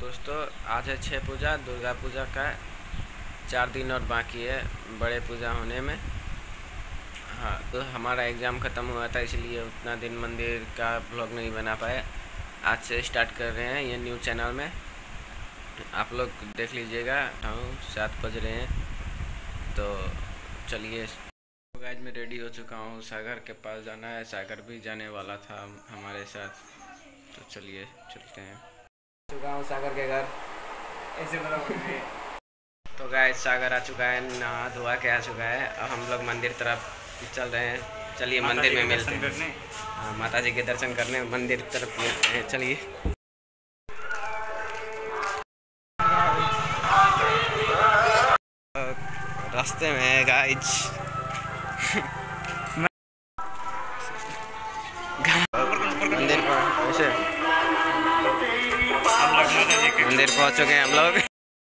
दोस्तों आज है 6 पूजा, दुर्गा पूजा का 4 दिन और बाकी है बड़े पूजा होने में। हाँ, तो हमारा एग्ज़ाम ख़त्म हुआ था इसलिए उतना दिन मंदिर का ब्लॉग नहीं बना पाए। आज से स्टार्ट कर रहे हैं ये न्यू चैनल में, आप लोग देख लीजिएगा। 7 बज रहे हैं तो चलिए। गाइस मैं रेडी हो चुका हूँ, सागर के पास जाना है। सागर भी जाने वाला था हमारे साथ, तो चलिए चलते हैं। चुका हूँ सागर के घर ऐसे तो गाइस सागर आ चुका है, नहा धोआ के आ चुका है। अब हम लोग मंदिर तरफ चल रहे हैं। चलिए मंदिर में मिलते हैं। हाँ, माता जी के दर्शन करने मंदिर तरफ मिलते हैं, चलिए। रास्ते में है गाइस मंदिर पर मंदिर पहुंच चुके हैं हम लोग।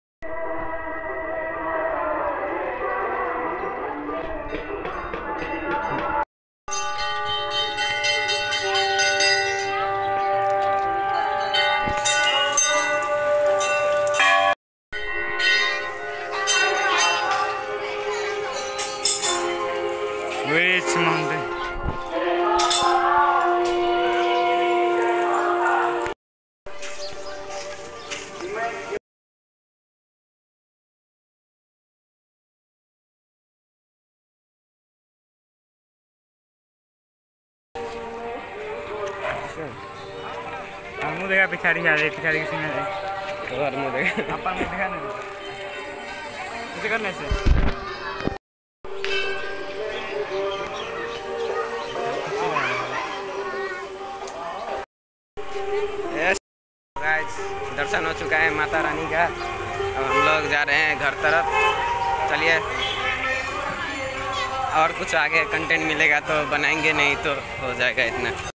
मुँह देखा पिछाड़ी आ रही, पिछाड़ी किसी में तो और मुँह देखा अपन मुँह देखा नहीं ऐसे करने से। गाइस दर्शन हो चुका है माता रानी का। अब हम लोग जा रहे हैं घर तरफ, चलिए। और कुछ आगे कंटेंट मिलेगा तो बनाएंगे, नहीं तो हो जाएगा इतना।